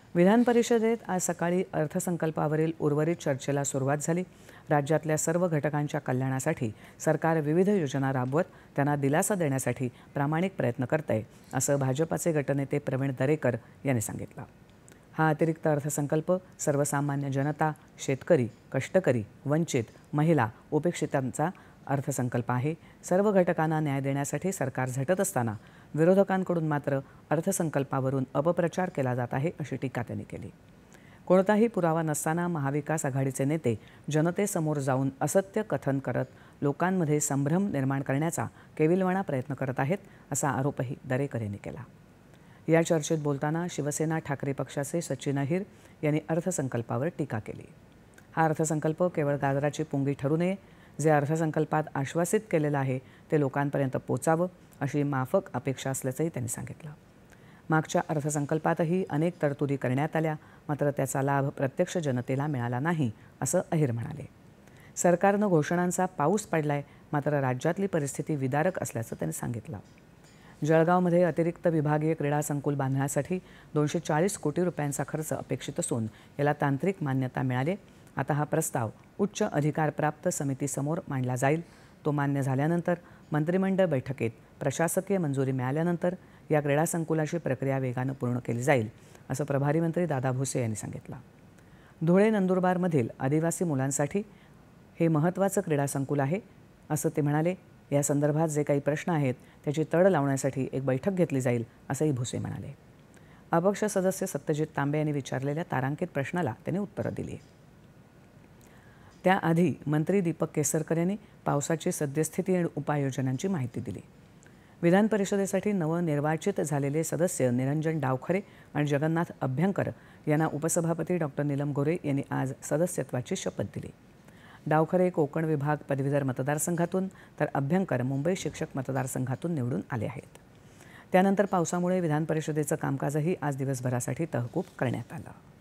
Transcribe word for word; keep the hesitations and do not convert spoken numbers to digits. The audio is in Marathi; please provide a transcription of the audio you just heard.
विधान परिषदेत आज सकाळी अर्थसंकल्पावरील उर्वरित चर्चेला सुरुवात झाली। राज्यातल्या सर्व घटकांच्या कल्याणासाठी सरकार विविध योजना राबवत त्यांना दिलासा देण्यासाठी प्रामाणिक प्रयत्न करतंय, असं भाजपाचे गटनेते प्रवीण दरेकर यांनी सांगितलं। हा अतिरिक्त अर्थसंकल्प सर्वसामान्य जनता, शेतकरी, कष्टकरी, वंचित, महिला, उपेक्षितांचा अर्थसंकल्प आहे। सर्व घटकांना न्याय देण्यासाठी सरकार झटत असताना विरोधकांकडून मात्र अर्थसंकल्पावरून अपप्रचार केला जात आहे, अशी टीका त्यांनी केली। कोणताही पुरावा नसताना महाविकास आघाडीचे नेते जनतेसमोर जाऊन असत्य कथन करत लोकांमध्ये संभ्रम निर्माण करण्याचा केविलवाणा प्रयत्न करत आहेत, असा आरोपही दरेकर यांनी केला। या चर्चेत बोलताना शिवसेना ठाकरे पक्षाचे सचिन अहिर यांनी अर्थसंकल्पावर टीका केली। हा अर्थसंकल्प केवळ गाजराची पुंगी ठरू नये, जे अर्थसंकल्पात आश्वासित केलेलं आहे ते लोकांपर्यंत पोचावं, अशी माफक अपेक्षा असल्याचंही त्यांनी सांगितलं। मागच्या अर्थसंकल्पातही अनेक तरतुदी करण्यात आल्या, मात्र त्याचा लाभ प्रत्यक्ष जनतेला मिळाला नाही, असं अहिर म्हणाले। सरकारनं घोषणांचा पाऊस पडलाय, मात्र राज्यातली परिस्थिती विदारक असल्याचं त्यांनी सांगितलं। जळगावमध्ये अतिरिक्त विभागीय क्रीडा संकुल बांधण्यासाठी दोनशे चाळीस कोटी रुपयांचा खर्च अपेक्षित असून याला तांत्रिक मान्यता मिळाली। आता हा प्रस्ताव उच्च अधिकारप्राप्त समितीसमोर मांडला जाईल। तो मान्य झाल्यानंतर मंत्रिमंडळ बैठकीत प्रशासकीय मंजुरी मिळाल्यानंतर या क्रीडा संकुलाची प्रक्रिया वेगानं पूर्ण केली जाईल, असं प्रभारी मंत्री दादा भुसे यांनी सांगितलं। धुळे नंदुरबारमधील आदिवासी मुलांसाठी हे महत्त्वाचं क्रीडा संकुल आहे, असं ते म्हणाले। या संदर्भात जे काही प्रश्न आहेत त्याची तड लावण्यासाठी एक बैठक घेतली जाईल, असंही भुसे म्हणाले। अपक्ष सदस्य सत्यजित तांबे यांनी विचारलेल्या तारांकित प्रश्नाला त्यांनी उत्तरं दिली। त्याआधी मंत्री दीपक केसरकर यांनी पावसाची सद्यस्थिती आणि उपाययोजनांची माहिती दिली। विधान परिषदेसाठी नवनिर्वाचित झालेले सदस्य निरंजन डावखरे आणि जगन्नाथ अभ्यंकर यांना उपसभापती डॉक्टर नीलम गोरे यांनी आज सदस्यत्वाची शपथ दिली। डावखरे कोकण विभाग पदवीधर मतदारसंघातून तर अभ्यंकर मुंबई शिक्षक मतदारसंघातून निवडून आले आहेत। त्यानंतर पावसामुळे विधान परिषदेचं कामकाजही आज दिवसभरासाठी तहकूब करण्यात आलं।